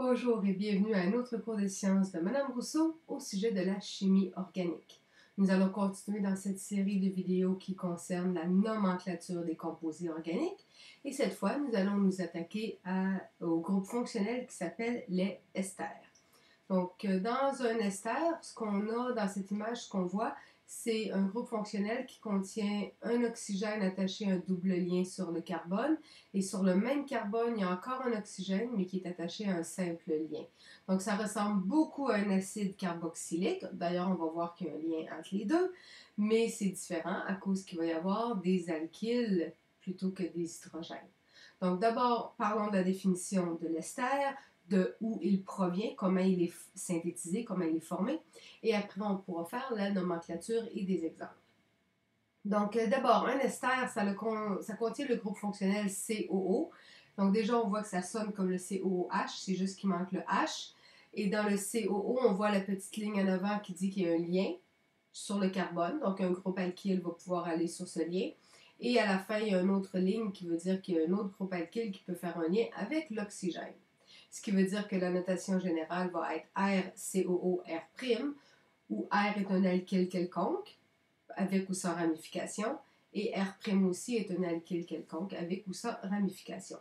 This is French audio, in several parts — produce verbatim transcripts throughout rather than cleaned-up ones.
Bonjour et bienvenue à un autre cours de sciences de Madame Rousseau au sujet de la chimie organique. Nous allons continuer dans cette série de vidéos qui concerne la nomenclature des composés organiques et cette fois, nous allons nous attaquer à, au groupe fonctionnel qui s'appelle les esters. Donc, dans un ester, ce qu'on a dans cette image, ce qu'on voit, c'est un groupe fonctionnel qui contient un oxygène attaché à un double lien sur le carbone. Et sur le même carbone, il y a encore un oxygène, mais qui est attaché à un simple lien. Donc, ça ressemble beaucoup à un acide carboxylique. D'ailleurs, on va voir qu'il y a un lien entre les deux. Mais c'est différent à cause qu'il va y avoir des alkyles plutôt que des hydrogènes. Donc, d'abord, parlons de la définition de l'ester, de où il provient, comment il est synthétisé, comment il est formé. Et après, on pourra faire la nomenclature et des exemples. Donc, euh, d'abord, un ester, ça, le con, ça contient le groupe fonctionnel C O O. Donc, déjà, on voit que ça sonne comme le C O O H, c'est juste qu'il manque le H. Et dans le C O O, on voit la petite ligne en avant qui dit qu'il y a un lien sur le carbone. Donc, un groupe alkyle va pouvoir aller sur ce lien. Et à la fin, il y a une autre ligne qui veut dire qu'il y a un autre groupe alkyle qui peut faire un lien avec l'oxygène. Ce qui veut dire que la notation générale va être R C O O R', où R est un alkyle quelconque, avec ou sans ramification, et R' aussi est un alkyle quelconque, avec ou sans ramification.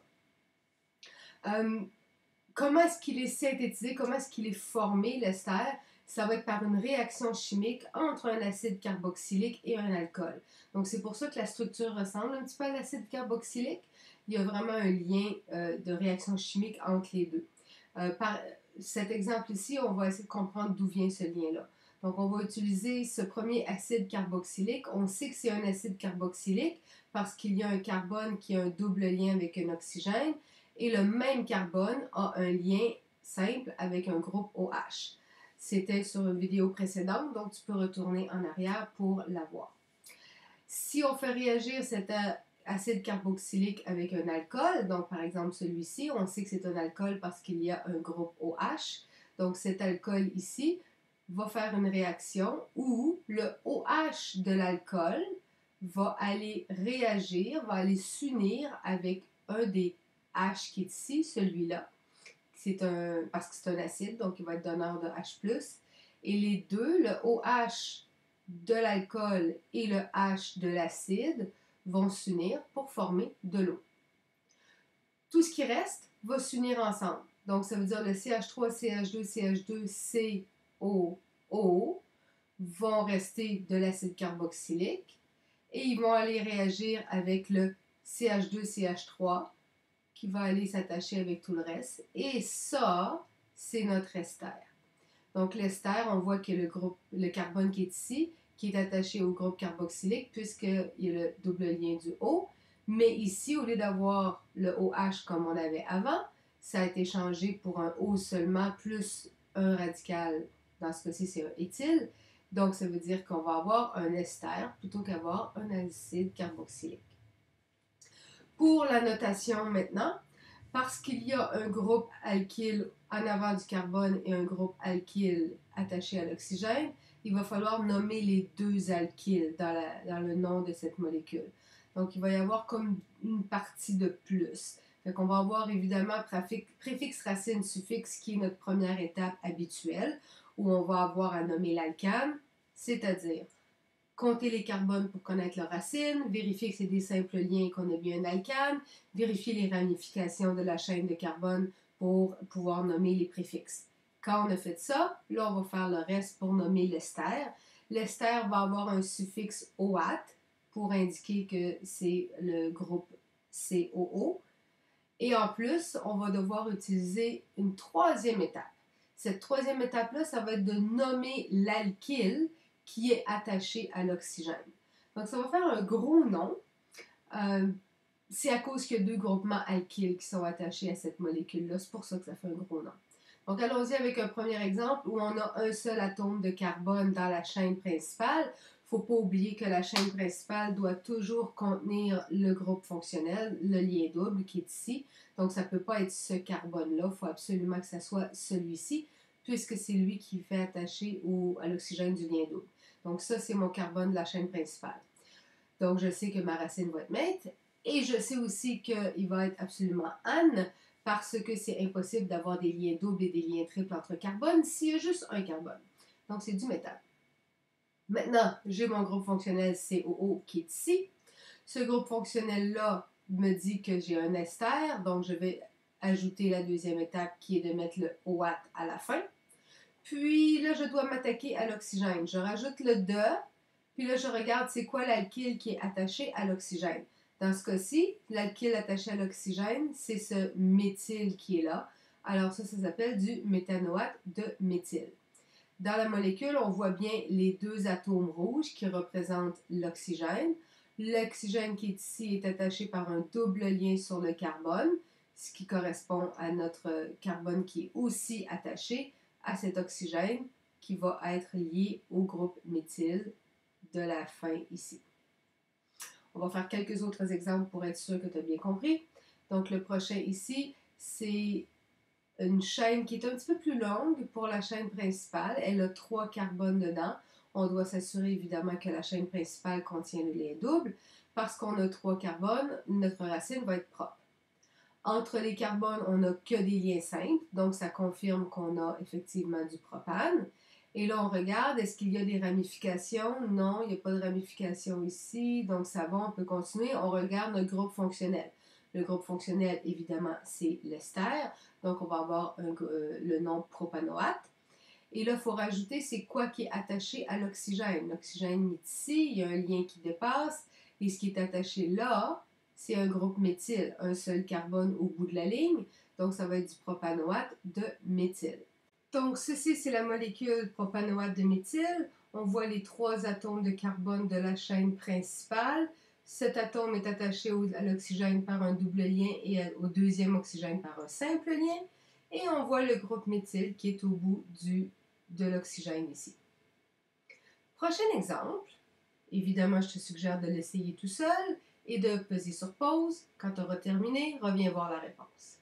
Euh, comment est-ce qu'il est synthétisé, comment est-ce qu'il est formé, l'ester? Ça va être par une réaction chimique entre un acide carboxylique et un alcool. Donc, c'est pour ça que la structure ressemble un petit peu à l'acide carboxylique. Il y a vraiment un lien euh, de réaction chimique entre les deux. Euh, par cet exemple ici, on va essayer de comprendre d'où vient ce lien-là. Donc, on va utiliser ce premier acide carboxylique. On sait que c'est un acide carboxylique parce qu'il y a un carbone qui a un double lien avec un oxygène et le même carbone a un lien simple avec un groupe OH. C'était sur une vidéo précédente, donc tu peux retourner en arrière pour la voir. Si on fait réagir cet acide carboxylique avec un alcool, donc par exemple celui-ci, on sait que c'est un alcool parce qu'il y a un groupe OH. Donc cet alcool ici va faire une réaction où le OH de l'alcool va aller réagir, va aller s'unir avec un des H qui est ici, celui-là. C'est un, parce que c'est un acide, donc il va être donneur de H plus. Et les deux, le OH de l'alcool et le H de l'acide, vont s'unir pour former de l'eau. Tout ce qui reste va s'unir ensemble. Donc, ça veut dire le C H trois, C H deux, C H deux, C O O vont rester de l'acide carboxylique et ils vont aller réagir avec le C H deux, C H trois qui va aller s'attacher avec tout le reste. Et ça, c'est notre ester. Donc, l'ester, on voit que le groupe, le carbone qui est ici, qui est attaché au groupe carboxylique, puisqu'il y a le double lien du O. Mais ici, au lieu d'avoir le OH comme on avait avant, ça a été changé pour un O seulement, plus un radical. Dans ce cas-ci, c'est un éthyle. Donc, ça veut dire qu'on va avoir un ester plutôt qu'avoir un acide carboxylique. Pour la notation maintenant, parce qu'il y a un groupe alkyle en avant du carbone et un groupe alkyle attaché à l'oxygène, il va falloir nommer les deux alkyles dans, la, dans le nom de cette molécule. Donc, il va y avoir comme une partie de plus. Fait qu'on va avoir évidemment préfixe, racine, suffixe, qui est notre première étape habituelle, où on va avoir à nommer l'alcane, c'est-à-dire compter les carbones pour connaître leur racine, vérifier que c'est des simples liens et qu'on a bien un alcane, vérifier les ramifications de la chaîne de carbone pour pouvoir nommer les préfixes. Quand on a fait ça, là, on va faire le reste pour nommer l'ester. L'ester va avoir un suffixe OAT pour indiquer que c'est le groupe C O O. Et en plus, on va devoir utiliser une troisième étape. Cette troisième étape-là, ça va être de nommer l'alkyle qui est attaché à l'oxygène. Donc, ça va faire un gros nom. Euh, c'est à cause qu'il y a deux groupements alkyles qui sont attachés à cette molécule-là. C'est pour ça que ça fait un gros nom. Donc, allons-y avec un premier exemple où on a un seul atome de carbone dans la chaîne principale. Il ne faut pas oublier que la chaîne principale doit toujours contenir le groupe fonctionnel, le lien double qui est ici. Donc, ça ne peut pas être ce carbone-là. Il faut absolument que ce soit celui-ci, puisque c'est lui qui fait attacher au, à l'oxygène du lien double. Donc, ça, c'est mon carbone de la chaîne principale. Donc, je sais que ma racine va être maître. Et je sais aussi qu'il va être absolument ane, parce que c'est impossible d'avoir des liens doubles et des liens triples entre carbone s'il y a juste un carbone. Donc, c'est du métal. Maintenant, j'ai mon groupe fonctionnel C O O qui est ici. Ce groupe fonctionnel-là me dit que j'ai un ester, donc je vais ajouter la deuxième étape qui est de mettre le OAT à la fin. Puis là, je dois m'attaquer à l'oxygène. Je rajoute le de, puis là, je regarde c'est quoi l'alkyle qui est attaché à l'oxygène. Dans ce cas-ci, l'alkyle attaché à l'oxygène, c'est ce méthyle qui est là. Alors ça, ça s'appelle du méthanoate de méthyle. Dans la molécule, on voit bien les deux atomes rouges qui représentent l'oxygène. L'oxygène qui est ici est attaché par un double lien sur le carbone, ce qui correspond à notre carbone qui est aussi attaché à cet oxygène qui va être lié au groupe méthyle de la fin ici. On va faire quelques autres exemples pour être sûr que tu as bien compris. Donc, le prochain ici, c'est une chaîne qui est un petit peu plus longue pour la chaîne principale. Elle a trois carbones dedans. On doit s'assurer évidemment que la chaîne principale contient le lien double. Parce qu'on a trois carbones, notre racine va être propre. Entre les carbones, on n'a que des liens simples, donc ça confirme qu'on a effectivement du propane. Et là, on regarde, est-ce qu'il y a des ramifications? Non, il n'y a pas de ramifications ici, donc ça va, on peut continuer. On regarde notre groupe fonctionnel. Le groupe fonctionnel, évidemment, c'est l'ester, donc on va avoir un, euh, le nom propanoate. Et là, il faut rajouter, c'est quoi qui est attaché à l'oxygène. L'oxygène est ici, il y a un lien qui dépasse, et ce qui est attaché là, c'est un groupe méthyle, un seul carbone au bout de la ligne, donc ça va être du propanoate de méthyle. Donc, ceci, c'est la molécule propanoate de méthyle. On voit les trois atomes de carbone de la chaîne principale. Cet atome est attaché à l'oxygène par un double lien et au deuxième oxygène par un simple lien. Et on voit le groupe méthyle qui est au bout du, de l'oxygène ici. Prochain exemple. Évidemment, je te suggère de l'essayer tout seul et de peser sur pause. Quand tu auras terminé, reviens voir la réponse.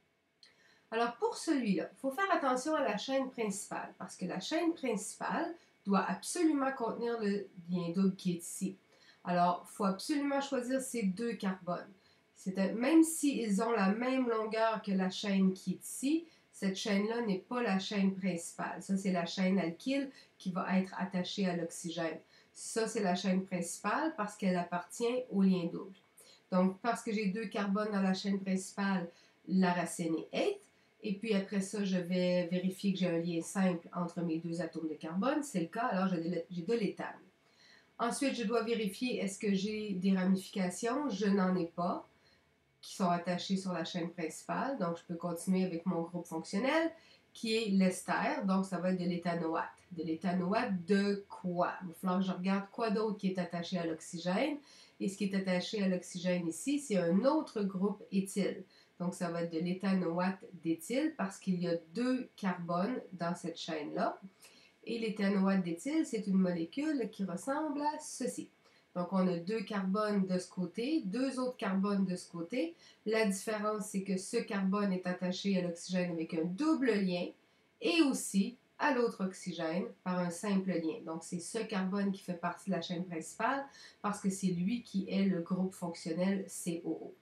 Alors, pour celui-là, il faut faire attention à la chaîne principale parce que la chaîne principale doit absolument contenir le lien double qui est ici. Alors, il faut absolument choisir ces deux carbones. Même s'ils ont la même longueur que la chaîne qui est ici, cette chaîne-là n'est pas la chaîne principale. Ça, c'est la chaîne alkyle qui va être attachée à l'oxygène. Ça, c'est la chaîne principale parce qu'elle appartient au lien double. Donc, parce que j'ai deux carbones dans la chaîne principale, la racine est eight. Et puis après ça, je vais vérifier que j'ai un lien simple entre mes deux atomes de carbone. C'est le cas, alors j'ai de l'éthane. Ensuite, je dois vérifier est-ce que j'ai des ramifications. Je n'en ai pas qui sont attachées sur la chaîne principale. Donc, je peux continuer avec mon groupe fonctionnel qui est l'ester. Donc, ça va être de l'éthanoate. De l'éthanoate de quoi? Il va falloir que je regarde quoi d'autre qui est attaché à l'oxygène. Et ce qui est attaché à l'oxygène ici, c'est un autre groupe éthyle. Donc, ça va être de l'éthanoate d'éthyle parce qu'il y a deux carbones dans cette chaîne-là. Et l'éthanoate d'éthyle, c'est une molécule qui ressemble à ceci. Donc, on a deux carbones de ce côté, deux autres carbones de ce côté. La différence, c'est que ce carbone est attaché à l'oxygène avec un double lien et aussi à l'autre oxygène par un simple lien. Donc, c'est ce carbone qui fait partie de la chaîne principale parce que c'est lui qui est le groupe fonctionnel C O O.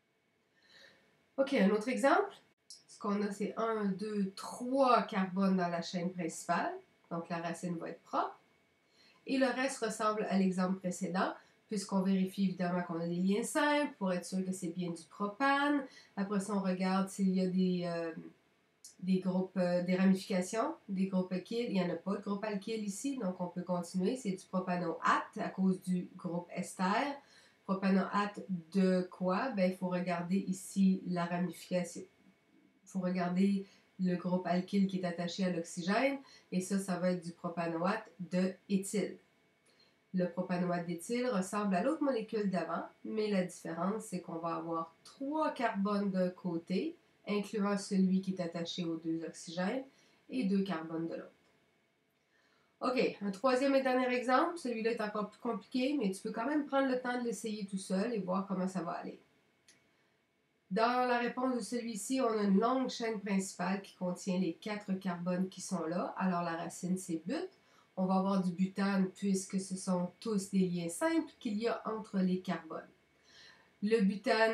OK, un autre exemple. Ce qu'on a, c'est un, deux, trois carbones dans la chaîne principale. Donc, la racine va être propre. Et le reste ressemble à l'exemple précédent, puisqu'on vérifie évidemment qu'on a des liens simples pour être sûr que c'est bien du propane. Après ça, on regarde s'il y a des, euh, des groupes, euh, des ramifications, des groupes alkyles. Il n'y en a pas de groupe alkyle ici, donc on peut continuer. C'est du propanoate à cause du groupe ester. Propanoate de quoi? Ben, il faut regarder ici la ramification. Il faut regarder le groupe alkyle qui est attaché à l'oxygène, et ça, ça va être du propanoate de éthyle. Le propanoate d'éthyle ressemble à l'autre molécule d'avant, mais la différence, c'est qu'on va avoir trois carbones d'un côté, incluant celui qui est attaché aux deux oxygènes, et deux carbones de l'autre. OK, un troisième et dernier exemple. Celui-là est encore plus compliqué, mais tu peux quand même prendre le temps de l'essayer tout seul et voir comment ça va aller. Dans la réponse de celui-ci, on a une longue chaîne principale qui contient les quatre carbones qui sont là. Alors la racine, c'est but. On va avoir du butane puisque ce sont tous des liens simples qu'il y a entre les carbones. Le butane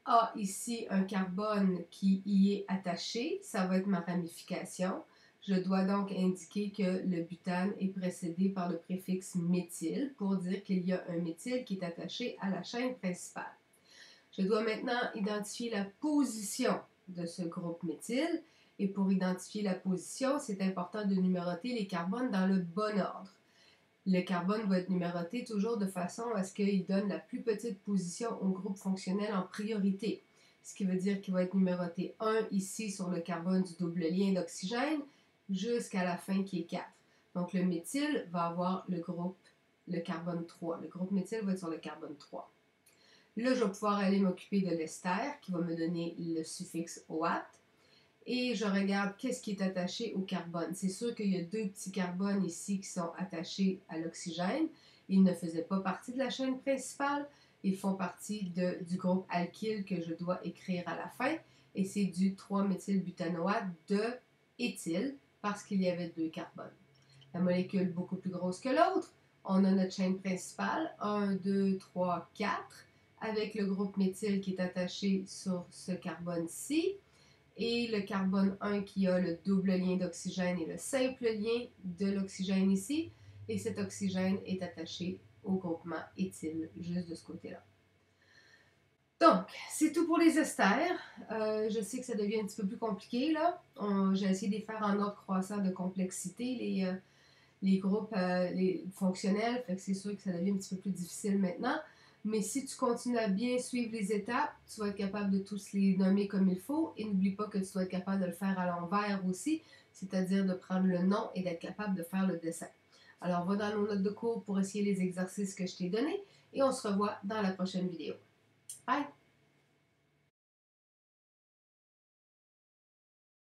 a ici un carbone qui y est attaché, ça va être ma ramification. Je dois donc indiquer que le butane est précédé par le préfixe méthyle pour dire qu'il y a un méthyle qui est attaché à la chaîne principale. Je dois maintenant identifier la position de ce groupe méthyle. Et pour identifier la position, c'est important de numéroter les carbones dans le bon ordre. Le carbone va être numéroté toujours de façon à ce qu'il donne la plus petite position au groupe fonctionnel en priorité. Ce qui veut dire qu'il va être numéroté un ici sur le carbone du double lien d'oxygène jusqu'à la fin qui est quatre. Donc le méthyle va avoir le groupe, le carbone trois. Le groupe méthyle va être sur le carbone trois. Là, je vais pouvoir aller m'occuper de l'ester qui va me donner le suffixe O A T. Et je regarde qu'est-ce qui est attaché au carbone. C'est sûr qu'il y a deux petits carbones ici qui sont attachés à l'oxygène. Ils ne faisaient pas partie de la chaîne principale. Ils font partie de, du groupe alkyle que je dois écrire à la fin. Et c'est du trois méthylbutanoate de éthyle parce qu'il y avait deux carbones. La molécule beaucoup plus grosse que l'autre. On a notre chaîne principale, un, deux, trois, quatre, avec le groupe méthyle qui est attaché sur ce carbone-ci. Et le carbone un qui a le double lien d'oxygène et le simple lien de l'oxygène ici. Et cet oxygène est attaché au groupement éthyle, juste de ce côté-là. Donc, c'est tout pour les esters. Euh, je sais que ça devient un petit peu plus compliqué, là. J'ai essayé de les faire en ordre croissant de complexité, les, euh, les groupes euh, les fonctionnels. Fait que c'est sûr que ça devient un petit peu plus difficile maintenant. Mais si tu continues à bien suivre les étapes, tu vas être capable de tous les nommer comme il faut. Et n'oublie pas que tu dois être capable de le faire à l'envers aussi, c'est-à-dire de prendre le nom et d'être capable de faire le dessin. Alors, va dans nos notes de cours pour essayer les exercices que je t'ai donnés et on se revoit dans la prochaine vidéo. Bye!